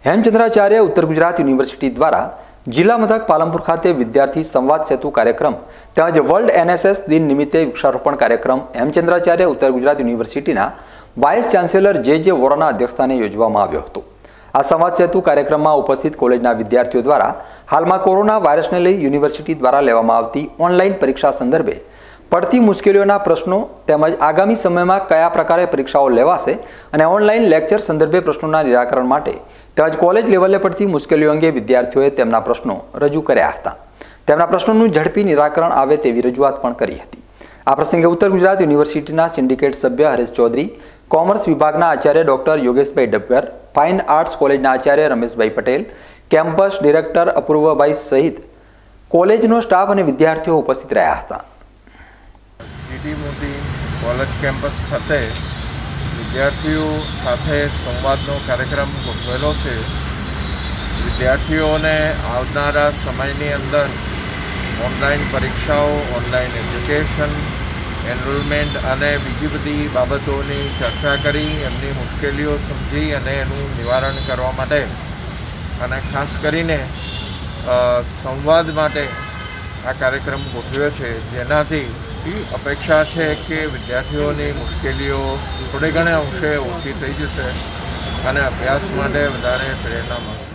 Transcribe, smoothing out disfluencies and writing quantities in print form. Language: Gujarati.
હેમચંદ્રાચાર્ય ઉત્તર ગુજરાત યુનિવર્સિટી દ્વારા જિલ્લા મથક પાલનપુર ખાતે વિદ્યાર્થી સંવાદ સેતુ કાર્યક્રમ તેમજ વર્લ્ડ એનએસએસ દિન નિમિત્તે વૃક્ષારોપણ કાર્યક્રમ હેમચંદ્રાચાર્ય ઉત્તર ગુજરાત યુનિવર્સિટીના વાઇસ ચાન્સેલર જે વોરાના અધ્યક્ષસ્થાને યોજવામાં આવ્યો હતો। આ સંવાદ સેતુ કાર્યક્રમમાં ઉપસ્થિત કોલેજના વિદ્યાર્થીઓ દ્વારા હાલમાં કોરોના વાયરસને લઈ યુનિવર્સિટી દ્વારા લેવામાં આવતી ઓનલાઈન પરીક્ષા સંદર્ભે પડતી મુશ્કેલીઓના પ્રશ્નો તેમજ આગામી સમયમાં કયા પ્રકારે પરીક્ષાઓ લેવાશે અને ઓનલાઈન લેક્ચર સંદર્ભે પ્રશ્નોના નિરાકરણ માટે તેમજ કોલેજ લેવલે પડતી મુશ્કેલીઓ અંગે વિદ્યાર્થીઓએ તેમના પ્રશ્નો રજૂ કર્યા હતા। તેમના પ્રશ્નોનું ઝડપી નિરાકરણ આવે તેવી રજૂઆત પણ કરી હતી। આ પ્રસંગે ઉત્તર ગુજરાત યુનિવર્સિટીના સિન્ડિકેટ સભ્ય હરેશ ચૌધરી, કોમર્સ વિભાગના આચાર્ય doctor Yogeshbhai Dabgar, fine arts કોલેજના આચાર્ય રમેશભાઈ પટેલ, કેમ્પસ ડિરેક્ટર અપૂર્વભાઈ સહિત કોલેજનો સ્ટાફ અને વિદ્યાર્થીઓ ઉપસ્થિત રહ્યા હતા। જીટી મોદી કોલેજ કેમ્પસ ખાતે વિદ્યાર્થીઓ સાથે સંવાદનો કાર્યક્રમ ગોઠવેલો છે। વિદ્યાર્થીઓને આવનારા સમયની અંદર ઓનલાઈન પરીક્ષાઓ, ઓનલાઈન એજ્યુકેશન, એનરોલમેન્ટ અને બીજી બધી બાબતોની ચર્ચા કરી એમની મુશ્કેલીઓ સમજી અને એનું નિવારણ કરવા માટે અને ખાસ કરીને સંવાદ માટે આ કાર્યક્રમ ગોઠવ્યો છે, જેનાથી અપેક્ષા છે કે વિદ્યાર્થીઓની મુશ્કેલીઓ થોડે ઘણે અંશે ઓછી થઈ જશે અને અભ્યાસ માટે વધારે પ્રેરણા મળશે।